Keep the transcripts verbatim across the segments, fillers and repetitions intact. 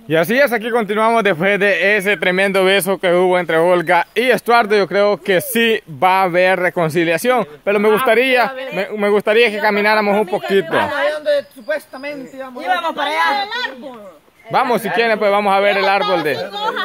Y así es, aquí continuamos después de ese tremendo beso que hubo entre Olga y Estuardo. Yo creo que sí va a haber reconciliación, pero me gustaría, me, me gustaría que camináramos un poquito. Supuestamente íbamos para allá. Vamos, si quieren, pues vamos a ver el árbol de... Yo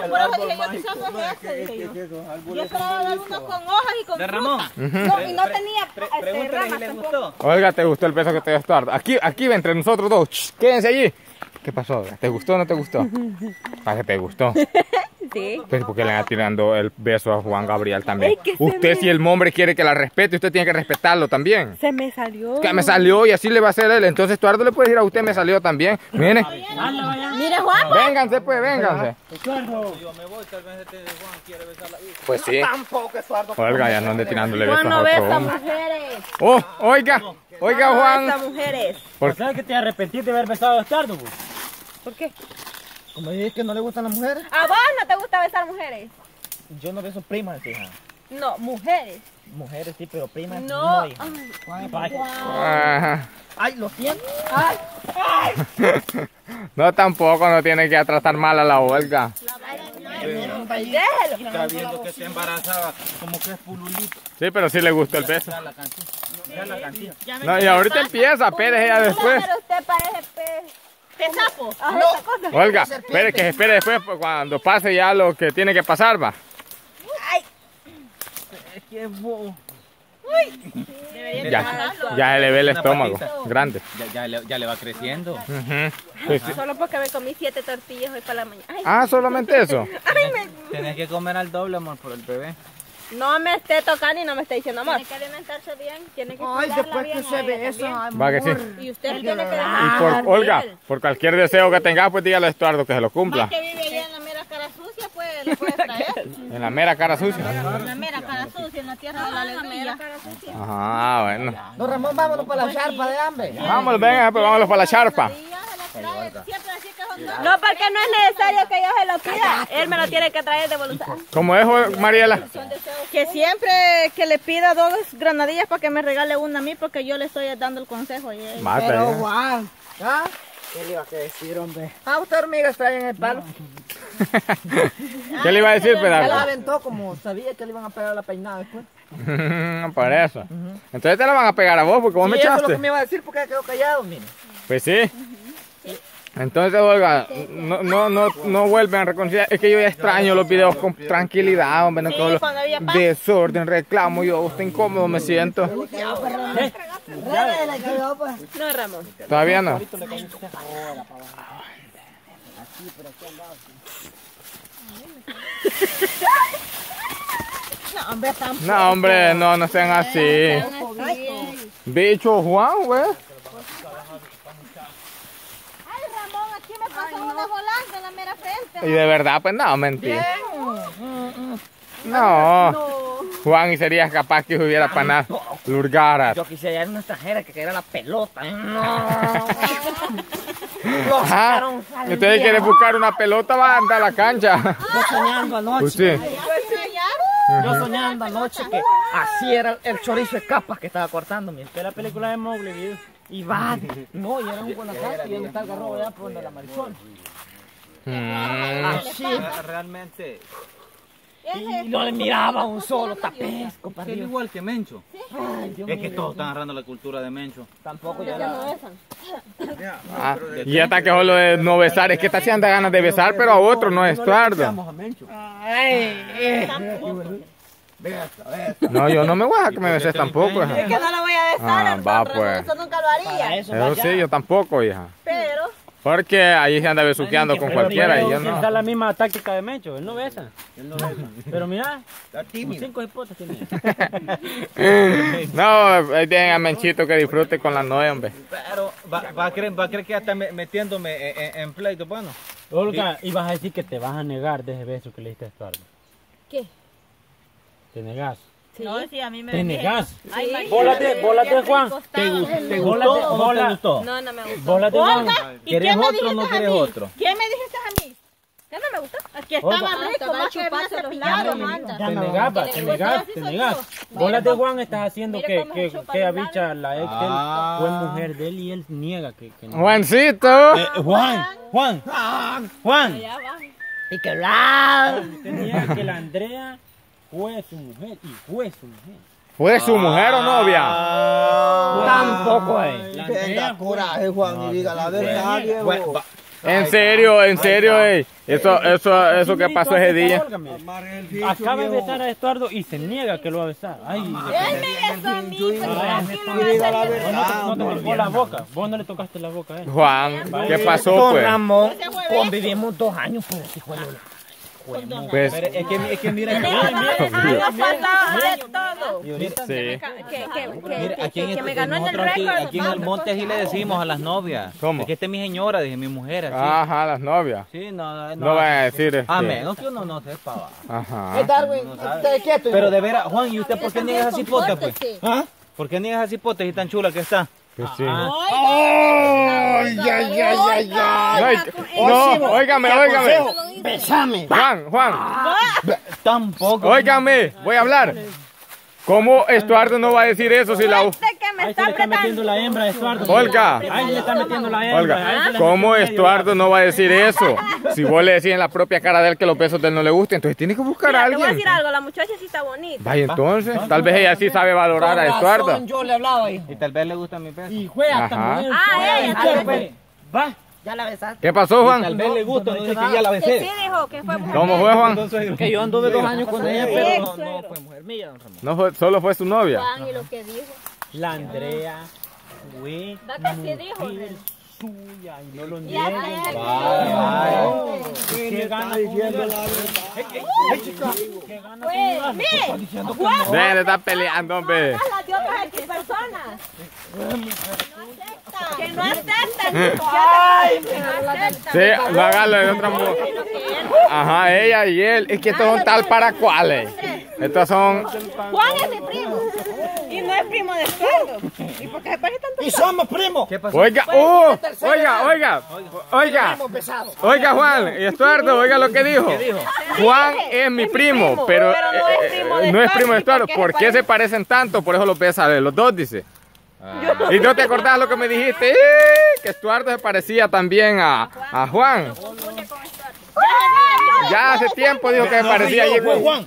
esperaba dar uno con hojas y con ¿De Ramón? No, y no tenía Pregúntale si les gustó. Olga, ¿te gustó el beso que te dio Estuardo? Aquí, aquí entre nosotros dos. Shh, quédense allí. ¿Qué pasó, Olga? ¿Te gustó o no te gustó? ¿Para qué te gustó? Sí. Pues porque le está tirando el beso a Juan Gabriel también. Es que se Usted, me- si el hombre quiere que la respete, usted tiene que respetarlo también. Se me salió. Que me salió y así le va a hacer él. Entonces Estuardo le puede decir a usted me salió también. Mire. Mire, Juan. Vénganse pues, vénganse. Yo me voy, tal vez este Juan quiere besar la hija. Pues sí. Tampoco, Estuardo. Olga, ya no ande tirándole besos Juan a no otro besa hombre. mujeres. Oh, oiga, oiga No besa Juan. mujeres. ¿Por ¿Sabes que te arrepentiste de haber besado a Estuardo? Pues? ¿Por qué? Como dices que no le gustan las mujeres, ¿A vos no te gusta besar mujeres? yo no beso primas, hija. No, mujeres. Mujeres sí, pero primas No. no, hija. Ay, Ajá. Ay, lo siento. No, tampoco, no tiene que tratar mal a la Olga. déjelo. Está viendo que está embarazada, como que es pululito. Sí, pero sí le gustó el beso. Ya la canción. Ya la canción. No, y ahorita empieza, espere ella después. Pero usted parece pez. ¿Pez sapo? Ah, No. esa cosa. Olga, espere que se espere después pues, cuando pase ya lo que tiene que pasar, va. Es que es bobo. Ya, ya se le ve el Una estómago, patita. grande. Ya, ya, le, ya le va creciendo. Ujú. Sí, sí. Solo porque me comí siete tortillas hoy para la mañana. Ay, Ah, solamente eso. ay, me... Tienes que comer al doble, amor, por el bebé. No me esté tocando y no me esté diciendo amor. Tiene que alimentarse bien, tiene que Ay, cuidarla después bien que se a ella besa, también. amor. Va que sí. Y usted tiene que Y dejar por, Olga, por cualquier deseo que tengas, pues dígale a Estuardo que se lo cumpla. que vive allá en la mera cara sucia, pues le puedes traer. En la mera cara sucia. En la mera cara sucia, en la tierra de la alegría. Ajá, bueno. Don Ramón, vámonos para la charpa de hambre. Vámonos, venga, pues vámonos para la charpa. No, porque no es necesario que yo se lo pida. Él me lo tiene que traer de voluntad. ¿Cómo es, Mariela? Que siempre que le pida dos granadillas para que me regale una a mí, porque yo le estoy dando el consejo. Y él- Mata, Pero ¿eh? Juan, ¿ah? ¿Qué le iba a decir, hombre? Ah, usted hormigas traen el palo. ¿Qué le iba a decir, Se la pedazo? aventó como sabía que le iban a pegar la peinada después. Por eso. Entonces te la van a pegar a vos porque vos Sí, me eso es lo echaste. que me iba a decir porque quedó callado, mire. Pues sí. Entonces, Olga, no, no, no, no vuelven a reconciliar. Es que yo ya extraño los videos con tranquilidad, hombre, no Sí, con los cuando había paz. desorden, reclamo, yo estoy incómodo, me siento. No, Ramón. ¿Todavía no? No, hombre, tampoco. No, hombre, no, no sean así. Bicho Juan, güey. Ay, Ramón, aquí me pasó una volante en la mera frente. Y de verdad, pues no, mentira. No. Juan, y serías capaz que hubiera para nada. Lurgaras. Yo quisiera hallar una extranjera que cayera la pelota. No. Lo Ajá. sacaron Si ustedes quieren buscar una pelota, va a andar a la cancha. Yo soñando anoche. Pues sí. Yo soñando anoche que así era el chorizo de capas que estaba cortando. Mira. De la película de Mowgli, video. Y va. No, y era un Guanajuato y donde está el garrobo allá por donde la marisol. Mm. Así. Realmente, Y no le miraba un solo tapesco para es arriba. igual que Mencho. Ay, Dios Es que mío. todos están agarrando la cultura de Mencho. Tampoco yo la... Ah, y hasta que solo de no besar, es que está haciendo ganas de besar, pero a otro, no a Estuardo. Ay, eh. No, yo no me voy a dejar que me beses tampoco, hija. Es que no la voy a besar, Ah, el va, Ramón, pues. eso nunca lo haría. Eso Eso sí, yo tampoco, hija. Pero, Porque ahí se anda besuqueando con cualquiera y yo Esa es no. la misma táctica de Mencho, él no besa. Él no besa. Pero mira, como cinco esposas tiene. No, ahí tienen a Menchito que disfrute con la novia, hombre. Pero va, va, a creer, va a creer que ya está me- metiéndome en, en, en pleito, bueno. Olga, y vas a decir que te vas a negar de ese beso que le diste a Estuardo. ¿qué? Te negas. No, sí, a mí me Te negas. Ay, María, Bólate, qué bólate, Juan. rico ¿Te, estaba. gu- te Bola- gustó o no bola- te gustó? No, no me gustó. Bólate, Juan. Olga, ¿y ¿Quieres quién me otro o no dijiste a quieres mí? otro? ¿Quién me dijiste a mí? Ya no me gustó. Aquí Oiga. estaba rico, más que más cepillado, manda. Te negás, va, te negás, te negás. Vos la de Juan estás haciendo Mire que, cómo que, se chupa que los a bicha, la ex de él, Ah. fue mujer de él y él niega que, que no. Juancito. Eh, Juan, Juan, Juan. Ya va. Y que bla. Usted niega que la Andrea fue su mujer y fue su mujer. ¿Fue su mujer o novia? Tampoco es. La Venga, Andrea fue... coraje, Juan, y diga la verdad, Diego. Bueno, va- En serio, en serio, ey. Eso, eso, eso que pasó ese día. Óigame, Amarre el bicho, acaba de viejo. besar a Estuardo y se niega que lo va a besar. Ay, le- Él me besó a mí, pues así lo Y diga la va a hacer. no, verdad. no te tocó la boca. Vos no le tocaste la boca a él. Juan, ¿qué pasó, Don pues? Ramón, convivimos dos años por este juego. Pues, pero es que, es que mira, Años pasados de todo. y ahorita- sí. Que, que, que, Mira, que, aquí en, que este- me ganó en el nosotros aquí, récord. aquí en el monte así le decimos a las novias. ¿Cómo? Es que esta es mi señora, dije mi mujer, así. Ajá, las novias. Sí, no, no. No van a decir este. A menos que uno no sepa. va. Ajá. Darwin, usted quieto. Pero de veras, Juan, ¿y usted por qué niega esa cipote, pues? ¿Ah? ¿Por qué niega esa cipote y tan chula que está? Que sí. ¡Ay, ay, ay, ay, ay! No, no, óigame, óigame. Besame. Juan, Juan, Tampoco. óigame, voy a hablar. ¿Cómo Estuardo no va a decir eso si la... Este que me Ahí se está le está metiendo apretando. la hembra a Estuardo. Olga, Ahí le está metiendo la hembra. ahí Olga, se le ¿cómo metió en medio. Estuardo no va a decir eso? Si vos le decís en la propia cara de él que los besos de él no le gusten, entonces tiene que buscar a Mira, te voy a alguien. decir algo, la muchacha sí está bonita. Vaya entonces, tal vez ella sí sabe valorar a Estuardo. Yo le hablaba ahí. Y tal vez le gusta mi peso. Y fue hasta Ajá. mujer. Ah, fue, ella, fue, tal fue. Va. Ya la besaste. ¿Qué pasó, Tal Juan? vez le gusta, no dice que ya la Que sí besé. dijo que fue mujer. ¿Cómo fue, Juan? Que yo anduve dos años con ella, pero Ex no, no suegro. fue mujer mía, don Ramón. No fue, solo fue su novia. Juan, y lo que dijo. La Andrea fue ¿Va que sí dijo? mujer suya y no lo Y niega. así ¿Qué gana diciendo la ¿Qué gana Pues, mire, Juan, Dejen de estar peleando, hombre. las de otras X personas. Que no aceptan. Que no aceptan. Sí, no hágalo de otra mujer. Ajá, ella y él. Es que estos son tal para cuales. Estos son... Juan es mi primo. Y no es primo de Estuardo. ¿Y por qué se parece tanto? ¡Y somos primos! ¿Qué pasó? Oiga, uh, oiga, oiga, oiga, oiga Juan y Estuardo, oiga lo que dijo. Juan es mi primo, pero pero no es primo de eh, no es primo de Estuardo. Estuardo. ¿Por qué se parecen tanto? Por eso los besa de los dos, dice. Y no te acordás lo que me dijiste, ¡Eh! que Estuardo se parecía también a, a Juan. Ya hace tiempo dijo que se parecía allí. Fue Juan.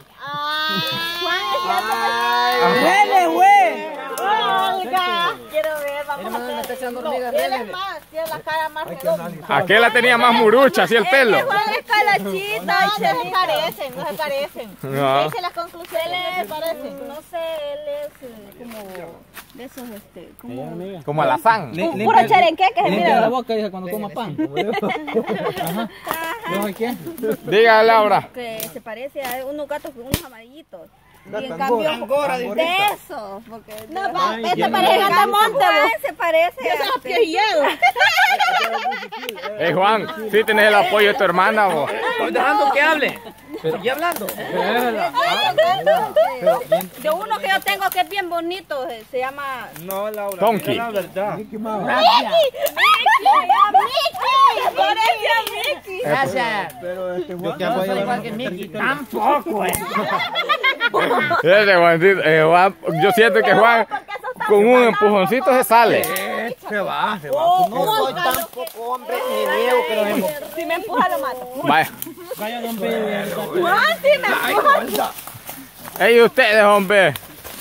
¡Huele, güey! ¡Olga! Quiero ver, vamos a hacer. No, él es más, tiene la cara más redonda. Aquel la tenía más murucha, así el pelo. Este Juan es calachita. No se parecen, no se parecen. No. Dice las conclusiones, no se parecen. No sé, él es eh, como de esos, este, como... Como alazán. Un puro cherenque que se Limpia la mira. boca, dice, cuando coma pan. Ajá. ¿No hay qué? Diga, Laura. Que se parece a unos gatos con unos amarillitos. Y en Angora, cambio, Angora, de ahorita. eso, porque no, va, Ay, este ya parece no. gatamonte, vos. Se parece a piojillado. Hey Juan, sí tienes el apoyo de tu hermana, vos. Estoy dejando que hable. Estoy hablando. De uno que yo tengo que es bien bonito, eh, se llama... No, Laura. Donkey. La verdad. ¡Mickey! ¡Mickey! ¡Parece a Mickey! Gracias. Pero este Yo Juan. que No voy soy a igual que Mickey. Tampoco, eh. Ese Juancito, eh, Juan, yo siento que Juan con un empujoncito se sale. Se va, se va. No soy tampoco hombre ni niego que lo hemos. Si me empuja lo mato. Vaya. Vaya, don Pedro. Juan, si me empuja. Ey, ustedes, hombre.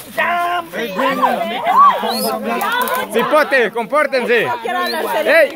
Cipote, compórtense. Quiero hablar serio. Ey,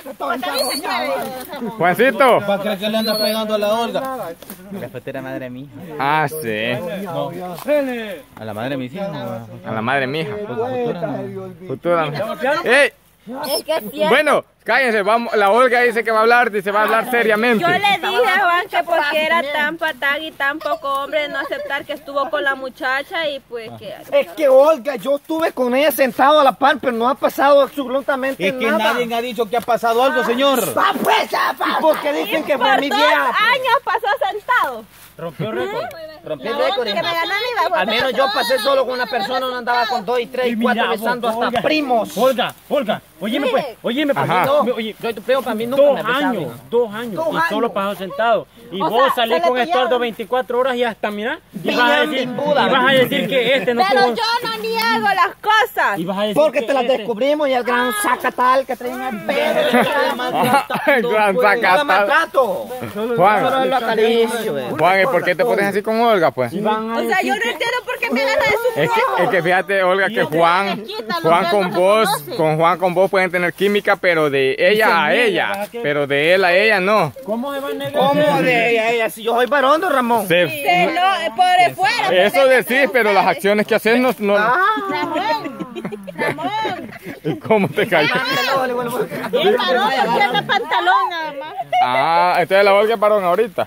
Juancito. ¿Para qué que le anda pegando a la Olga? La fatera madre de mi hija. Ah, sí. No. A la madre de mis hijos. A la madre mija. Futura. Futura. Ey, Es que es cierto. bueno, cállense. Vamos, la Olga dice que va a hablar, dice va a hablar seriamente. Yo le dije a Juan que porque era tan patán y tan poco hombre de no aceptar que estuvo con la muchacha y pues que... Es que Olga, yo estuve con ella sentado a la par, pero no ha pasado absolutamente Es que nada. nadie ha dicho que ha pasado algo, señor. ¡Va pues, apa! Porque dicen que fue Por mi dos vieja. años pasó sentado. Rompió récord. Rompí La récord. que me ganó a mí, Al menos yo pasé solo con una persona, no andaba con dos y tres y Y cuatro mira, besando vos, hasta Olga. primos. Olga, Olga, óyeme pues, óyeme pues. Ajá. No, no. Oye, Yo te pego para mí nunca dos me besaron. años, dos años, Dos y años. solo pasó sentado. Y O vos sea, salís se le con Estuardo pillaron. veinticuatro horas y hasta, mira, y Bien, vas a decir, bien Buda. y vas a decir que este no Pero tuvo... yo no niego las cosas. Y vas a decir Porque que te las este- descubrimos y el gran sacatal que traen al Pedro. El gran sacatal. maltrato. Solo Juan, lo acaricio. eh. Juan, ¿y por qué te pones así con Olga, pues? y van a O sea, decir yo no entiendo por qué me agarra de su Es que, es que fíjate, Olga, que Juan, quita, Juan los con gatos vos, reconocen. con Juan con vos pueden tener química, pero de ella a niega, ella, ¿verdad que? pero de él a ella no. ¿Cómo se va a negar? ¿Cómo de ella, ella? Si yo soy varón, don Ramón. Se- Se lo, por fuera. eso decís, pero las acciones que haces no... no Ramón, Ramón. ¿Cómo te callas? Y el varón porque anda pantalón nada más. Ah, entonces la Olga es parón ahorita.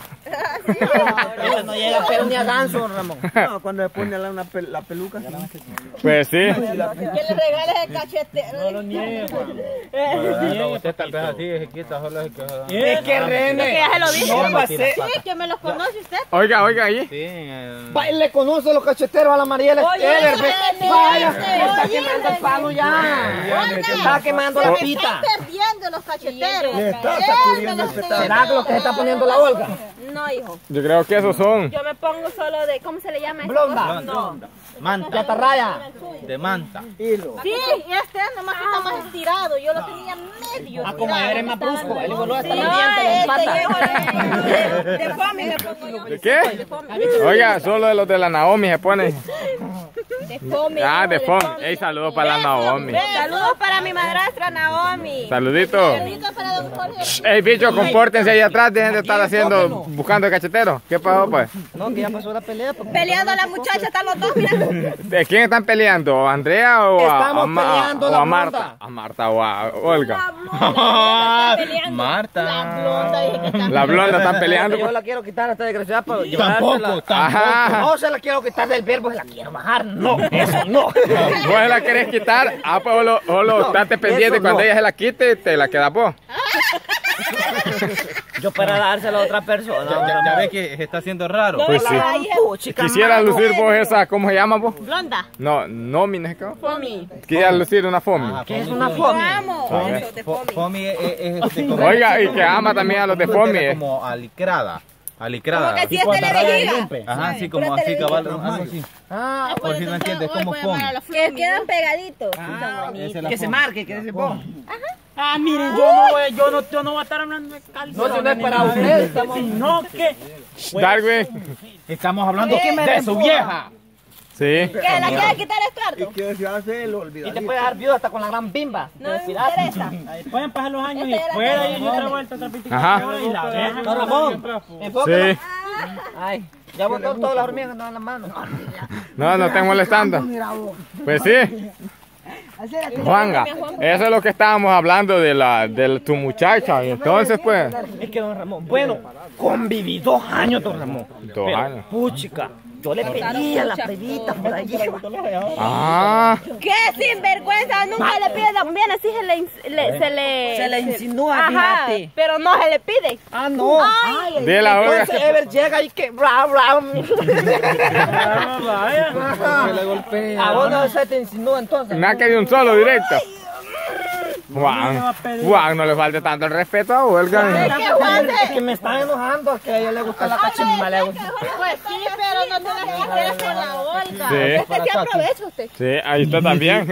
Ella no llega a pelo ni a ganso, don Ramón. No, cuando le pone la, una pel- la peluca. Pues sí. Que le regales el cachetero. No lo niegues, Juan. Usted tal vez así, se quita, solo es que... Es que Es que René. ya se lo dije. No pasé. Sí, que me los conoce usted. Oiga, oiga, ahí. Sí, eh, Va, le conoce los cacheteros a la Mariela Oye, Eder, ve. René, Vaya, René, está oye, quemando el René. palo ya. René, Está quemando se la me pita. están perdiendo los cacheteros. Le está Él sacudiendo me el los petardo. ¿Será que lo que se está poniendo la Olga? No, hijo. Yo creo que esos son. Yo me pongo solo de, ¿cómo se le llama? esa Blonda. cosa? No. manta, Yatarraya. de manta. Hilo. Sí, y este nomás está más estirado. Yo lo tenía medio Ah, como estirado. eres más brusco. Él igual hasta Sí, los no, dientes le este, empata. yo, de, de foamy me pongo yo. ¿De qué? Oiga, solo de los de la Naomi se pone. De foamy. Ah, de foamy. fom. Ey, saludos para la Naomi. Saludos para mi madrastra Naomi. Saluditos. Rico para don Jorge. Ey, bicho, compórtense ahí atrás, dejen de estar haciendo, buscando el cachetero. ¿Qué pasó, pues? No, que ya pasó la pelea. porque- Peleando a la muchacha, están los dos, mira. ¿De quién están peleando? ¿A Andrea o a, Estamos a Ma- peleando o la a Marta? blonda. A Marta o a Olga. La blonda, está peleando. Marta. La blonda, dije que está La blonda están peleando. Yo la quiero quitar a esta desgraciada para Tampoco, llevársela. Ajá. No se la quiero quitar del verbo, se la quiero bajar. No, eso no. ¿Vos se la querés quitar? Ah, pues solo, solo No, estate pendiente. eso Cuando no. ella se la quite, te la quedas vos. Yo para dársela a otra persona. Ya, ya- ya ves que se está haciendo raro. Pues sí. Puchica, Quisiera mano. lucir vos esa, ¿cómo se llama vos? blonda. No, no, mi ¿qué? Foamy. Quisiera lucir una fomi. ¿Qué es una foamy? Vamos. Ah, Eso, de Fo- foamy. Fomi es, es, este, como- Oiga, y que ama también a los de fomi. eh. como alicrada. Alicrada. Como que si es televejiga. Ajá, sí, como así, cabal, algo así. Ah, Por si no entiendes, como fomi. Que quedan pegaditos. Esa es la que se fomi. marque, que se ponga. Ah, miren, yo no voy, yo no, yo no voy a estar hablando de calzones. No, si no es para usted, estamos- Sino que... Darwin. Estamos hablando de su vieja. Sí. ¿Que la quiere quitar ¿Y Estuardo? qué se hace? Lo Y te olvidaría. puede dejar viuda hasta con la gran bimba. No me interesa. Pueden pasar los años y Esta era pueda la ir otra vuelta otra Ajá. veinticuatro horas y la dejan. Don Ramón, enfócala. Sí. Ay, ya botó todas las hormigas que andaban en las manos. No, no estén molestando. Pues sí. Juanga, eso es lo que estábamos hablando de la de tu muchacha. Y entonces, pues, Es que don Ramón, bueno, conviví dos años, don Ramón. dos Pero, años. Puchica, yo le pedía a la bebita por allí. Ah, ¡Qué sinvergüenza! Nunca le pide también, así se le, ins- le- se le... Se le insinúa, Ajá, fíjate. pero no se le pide. Ah, no. Ay, de la Olga. Entonces Ever llega y que bra, bra. Ah, vaya. A vos no se te insinúa entonces. Nada que de un solo directo. Juan, Juan, no le falte tanto el respeto a Olga. ¿qué Juan? Es que me están enojando, es que a ella le gusta la cachimba, le gusta. Pues sí, pero no te la quieres con la Olga. Sí. Es que se aprovecha usted. Sí, ahí está también.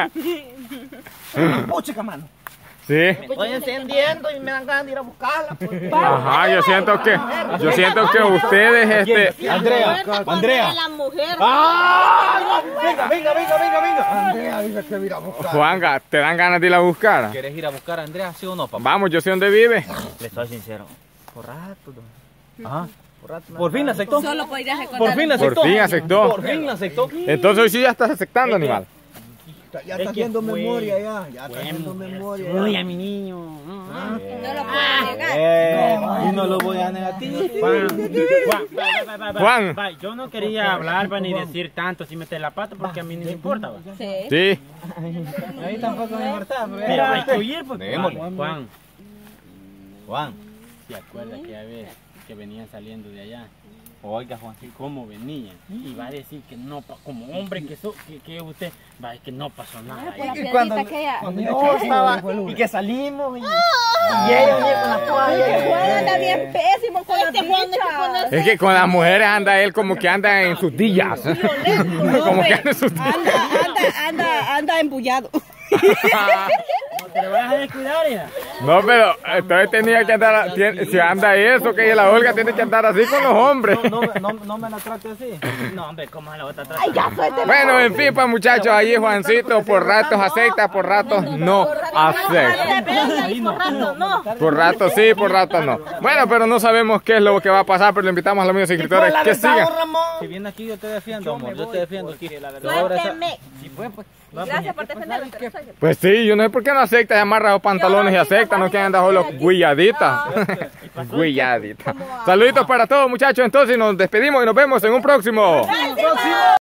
Puchica, mano. Sí. Estoy encendiendo y me dan ganas de ir a buscarla. pues. Ajá, yo siento que, yo siento que ustedes, este, Andrea, Andrea. La mujer. ¡Ah! Venga, venga, venga, venga, venga. Andrea dice que mira a buscar. Juanga, ¿te dan ganas de ir a buscar? ¿Quieres ir a buscar a Andrea, sí o no, papá? Vamos, yo sé dónde vive. Le soy sincero. Por rato, don. Ajá. Por rato. Por fin la aceptó. Solo podrías recordar. Por fin la Por aceptó. fin aceptó. Por fin la aceptó. Entonces hoy sí ya estás aceptando, animal. Ya Es está que haciendo fue- memoria ya. Ya está haciendo memoria. ya. Uy, a mi niño. No lo puedo negar. Eh, y no lo voy a negar a ti. Juan, Juan, va, va, va, va, Juan. va, yo no quería hablar va, ni decir tanto si meter la pata porque a mí no me importa. Va. Sí. Sí. Ahí tampoco me importa. Pero hay que huir porque Démosle. Juan, Juan, Juan. ¿se acuerda que a vez que venían saliendo de allá Oiga, Juancito, ¿cómo venía? Y va a decir que no, pa- como hombre que, so, que, que usted, va a decir que no pasó nada. Y cuando, cuando yo estaba, y que salimos, y, y ella venía con la toalla. Juan anda bien pésimo con las bichas. Es que con las mujeres anda él como que anda en sus días. Como que anda en sus días. Anda, anda, anda, anda embullado. No te lo vas a descuidar, hija. No, pero entonces tenía que andar, tiene- si anda eso, que la Olga tiene que andar así con los hombres. No, no, no, no me la trate así. No, hombre, ¿cómo la otra Ay, ya suélteme. Bueno, en fin, pues muchachos, ahí Juancito por ratos acepta, por ratos no acepta. Por rato, no. Por ratos sí, por ratos no. Bueno, pero no sabemos qué es lo que va a pasar, pero le invitamos a los amigos suscriptores que sigan. Si viene aquí yo te defiendo, amor, yo te defiendo aquí. Ahora esa- Suélteme. Gracias por defenderlo, pero soy yo. Pues sí, yo no sé por qué no acepta, se amarra los pantalones y acepta, no quieren andar solo guilladitas. Guilladitas. Saluditos para todos muchachos, entonces nos despedimos y nos vemos en un próximo.